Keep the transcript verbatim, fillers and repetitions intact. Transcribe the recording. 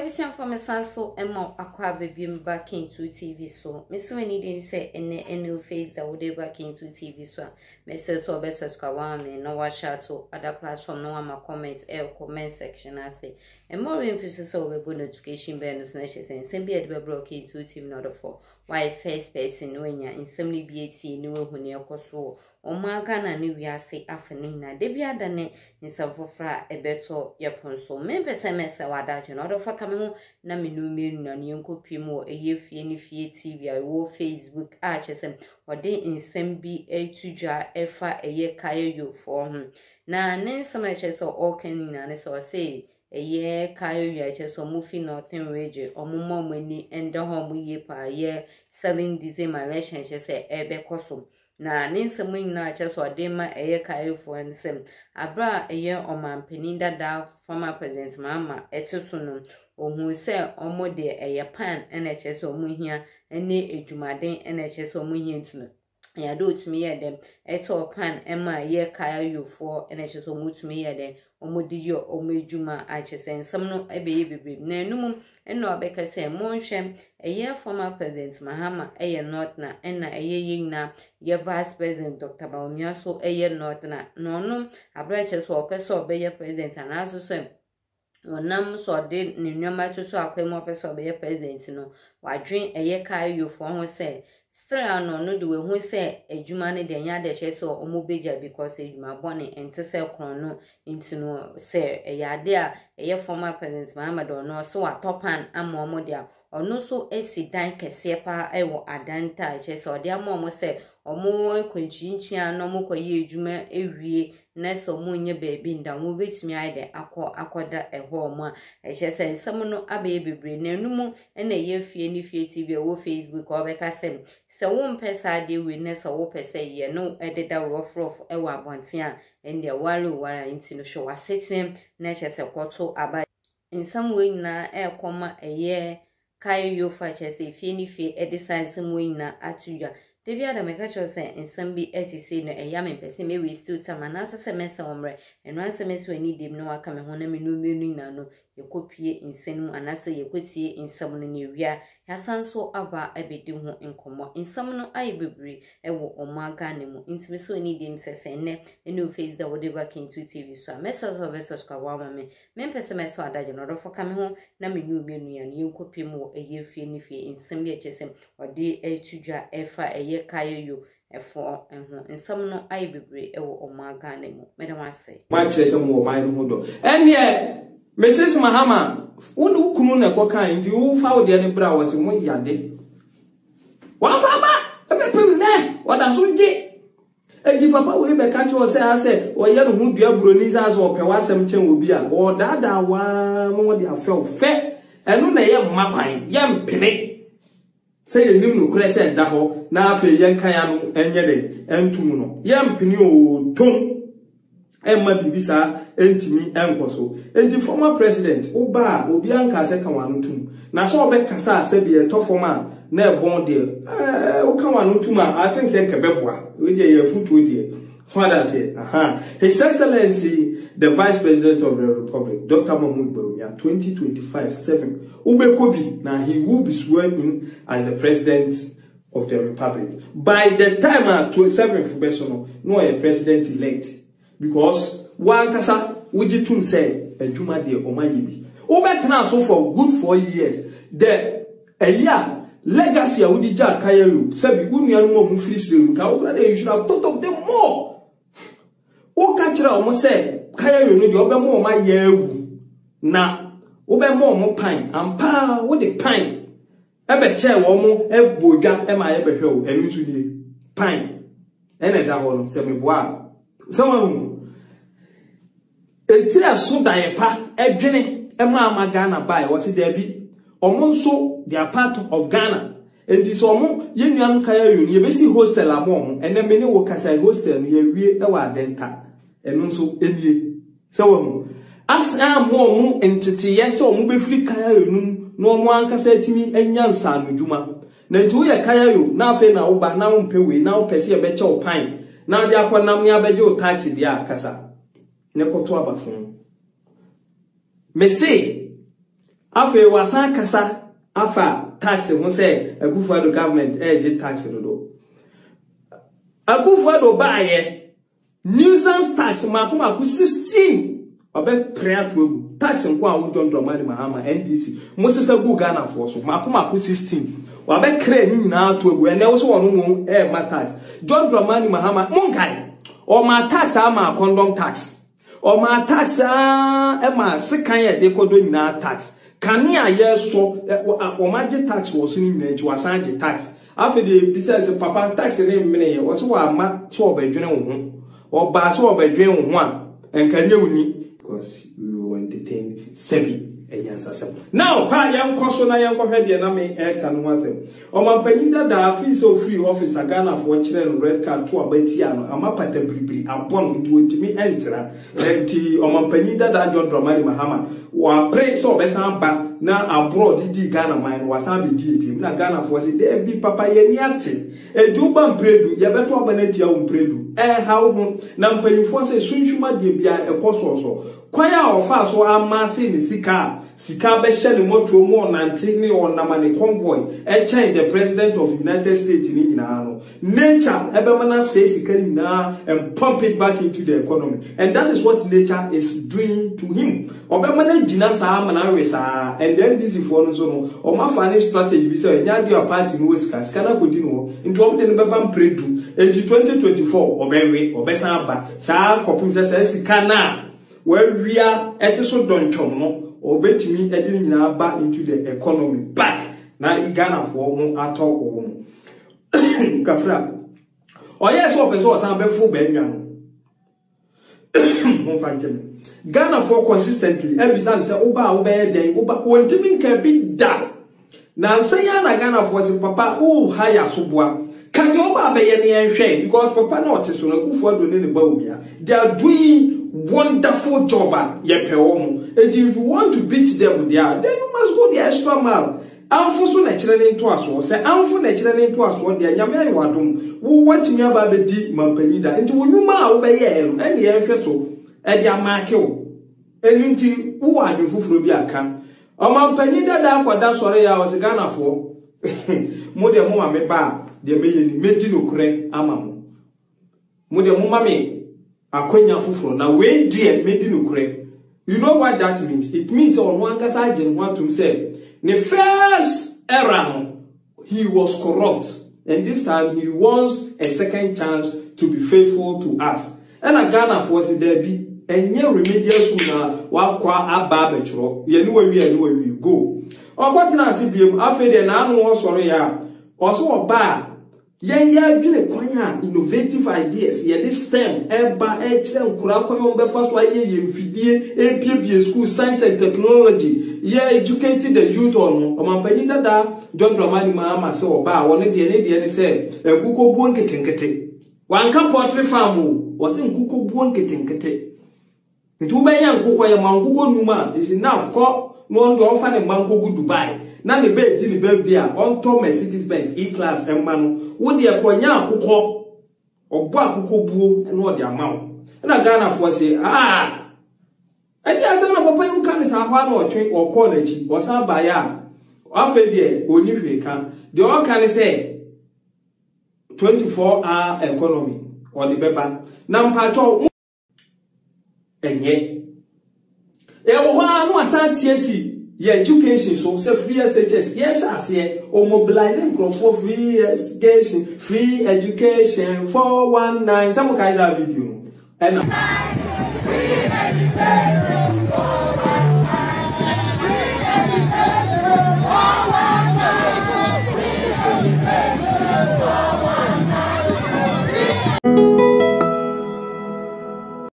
Abisian for me so Emma aqua baby back into T V so. Miss Winnie didn't say any any face that would back into T V so. Missus so best subscribe no watch out to other platform no one comments air comment section I say. And more emphasis over notification bell snatches and simply at the broke into T V not for why first person when you're in simply B H C new when you're coso. O magana ni wiase afenina debia dane nsafofra ebeto yeponso membese mese wadajo na odofa kamemu na menu menu na nyenkopimo eyefie ni fie T V awo Facebook a chesem ode nsem bi etudwa efa eye kayo for hum na nensama cheso okanina ne so say eye kayo ya cheso mufi northern region omumo mani ende ho ye pa ye seven December election chese ebe koso na ninsemu nyina cheso adema eye kayo for nsem abra eye omampeni dada former president Mahama etusuno ohun se omode eye pan ene cheso omuhia ene edumaden ene cheso omuhia ntunu ya do tumi ye dem eto pan ema ye kayo for ene cheso mutumi ye dem omodi yo omejuma achese nsem no ebeye bebre na enum eno obeka se monhwem eye former president Mahama eye not na ena eye yina ye vice president Doctor SSawumia so eye not na no no abrache so opeso obeye president anaso so wonam so de ne nwama tutu akwemu opeso obeye president no wadwen eye kayo for ho se Stra no no do we say ejuma ne de nya de cheso omobeja because ejuma boni ente se kron no intino say eyade a eye former president Mahama do no so atopan amomo dia ono so esidan kese pa ewo adanta cheso de amomo se omo ekwanchinchia no mo koye ejuma ewie na so mo nye baby nda mo betumi aide akọ akoda eho mo a echese nsem no abe bebre na enumu na ye fie ni fie T V wo Facebook obeka sem so one pesa de witness or pesa ye no ededa rough rough ewa abontia and the walu wara intino show was sitting nature se kwato aba in some way na e koma a year kayo yo fa chese fie ni fie e design some way na atuya Debia da meka cho se nsem bi etisi no eya me pese me we still time na so se mese omre eno an se mese ani dem no aka me ho na me no menu na no yekopie nsem anaso yekotie nsem no ne wia yasanso aba abedi ho nkomo nsem no aye bebre ewo omaga ne mu ntime so ani dem se se ne eno face da wode back into T V so mese so be subscribe wa me me pese mese adaje no do fo ka me ho na me nu menu ya ne yekopie mu eye fie ni fie nsem bi echesem ode etudwa efa eye kayo yo efo enho nsam no ayi bebre ewo omaga ne mu medam ase ma chese mo man no do ene Missus Mahama wonu kunu na kokan ndi wo fa wo de ne bra wo se mo yade wa fa ba e pem ne wada so je eji papa we be ka cho se ase wo ye no hu dua broni za so pe wasem chen obi a wo dada wa mo de afel fe enu na ye makwan ye mpene say ye nim no kure se da ho na afa ye nkan ya no enye de entum no ye mpini o tom emma bibisa entimi enkoso enti former president oba obi anka se kan wanu tum na so obe kasa asabi e to former na e bon de eh o kan wanu tum I think say kebeboa we dey ye futu dey father say aha His Excellency the Vice President of the Republic Doctor Mahama Home-town twenty twenty-five seven ubekobi na he will be sworn in as the president of the Republic by the time at twenty-seventh February no a president elect because one kasa wujitum say ejuma de omayibi obetena so for good four years the a year legacy awudija kayayo sabi unuanu mo mfrisire ka okra de you should have thought of them more o ka kira o mo say kayayo no de obemo o ma yewu na obemo mo pan ampa wo de pan ebe che wo mo ebodwa e ma ye behwe o enu tu die pan ene da ho no se me boa someone eti aso dan pa edwene ema amagana bai wose there bi omo nso they are part of Ghana and this omo yenuan kaya yo ye besi hostel amom ene me ne wo kasa hostel no ye wie e wa denta eno nso enie se wo as am omo entity ye se omo be firi kaya yo num no omo ankasa timi anya nsa no dwuma na nti ye kaya yo na afa na wo ba na wo mpewe na wo pese ye be che wo pan na dia kwa nam ya beje o taxi dia akasa ne koto abafun me say afa wasan kasa afa tax ho say Akufo-Addo government eh je tax no do Akufo-Addo baaye nuisance tax makoma ku sixteen obe prayer to tax nko a wo John Dramani Mahama N D C Moses gu Ghana for so makoma ku sixteen wabe kra ni nyina to egu ene wo so wono mu eh ma tax John Dramani Mahama monkai o ma tax ama condom tax o ma tax a e ma sekan ye de kodo nyina tax kani aye so o ma je tax wo so ni nyina ji wasan je tax afi de bisa se papa tax ne mene ye wo so wa ma so obedwene wo ho o ba so obedwen wo ho a enkanye wuni because we will entertain sebi. Now, pa young coso na young head na me air can was it. O man penida da fee so free office a Ghana for children red card to a betiano, a mapa temporary, a bomb into me enter. Empty o man penida da John Dramani Mahama, or pray so besan ba na abroad di Ghana mine was a D P. Na Ghana for it there be papa yeniati. A duban predu, ya beto abanetia um predu. Eh, how home, nam penny force a swimshuma de bia a coso. Kwaya ofa so amase ni sika sika be hye ni moto mu onante ni onama ni convoy e chain the president of United States ni nyina no nature ebe mana say sika ni na and pump it back into the economy, and that is what nature is doing to him. Obe mana gina sa mana wesa, and then this is for no so no o ma fa ni strategy bi say nya dia party no sika sika na kodi no into obe de no beba predu in twenty twenty-four obe we obe san ba sa kopim say sika na where we are at so don't no or betting me back into the economy back now Ghana for home at all. Kafra. Oh, yes, what was some before Benyan Ghana for consistently every son say, Oba, obey day, Oba, one timing can be done. Now say, Ghana for some papa, oh, higher subwa. Can you obey any shame? Because papa notice on a good for the ßawumia. They are doing wonderful job. And if you want to beat them there, then you must go the extra mile. Amfo so naturally into us or say amfo naturally into us what they nyame ayi wadom wo watimi aba be di mampanida nti wonuma a wo be ye no ene ye hwe so e dia marke wo eni nti wo adwofoforo bi aka o mampanida da akoda sore ya o se Ghana fo mo de mo ma me ba de meye ni medi no kure ama mo mo de mo ma me akonya foforo na we die medi no kure. You know what that means? It means on one kasa agent want to say the first era he was corrupt, and this time he wants a second chance to be faithful to us. And a Ghana force there be and your remedial sooner while qua a barbetro, you know where we are where we go. Or what can I see him after the animal sorry ya also a bar. Yen ya dwene kwanya innovative ideas ye this stem eba e kire nkura kwayo mbefa so aye ye mfidie e piebie school science and technology ye educated the youth on omanpanyi dada John Dramani Mahama se oba woni de ne de ne se enkuko buo nketenkete wanka poultry farm wo se enkuko buo nketenkete ntu be ya nkukọ ye mankuko numa is enough ko no ndo ofa ne manko gu Dubai na ne be di ne be bia on to Mercedes Benz E class emma no wo de akonya akukọ obo akukọ buo na o de amawo na Ghana for say ah edi asa na papa yu kan sa hwa na otwe okọ na chi o san ba ya afa de oni hwe kan de o kan say twenty-four hour economy o de beba na mpacho enye e wo hwa no asan tiesi ye education so say free S H S yes as here o mobilizing crop for free education free education four one nine some guys have video and